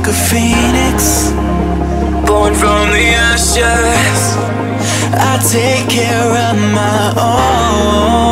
like a phoenix, born from the ashes. I take care of my own.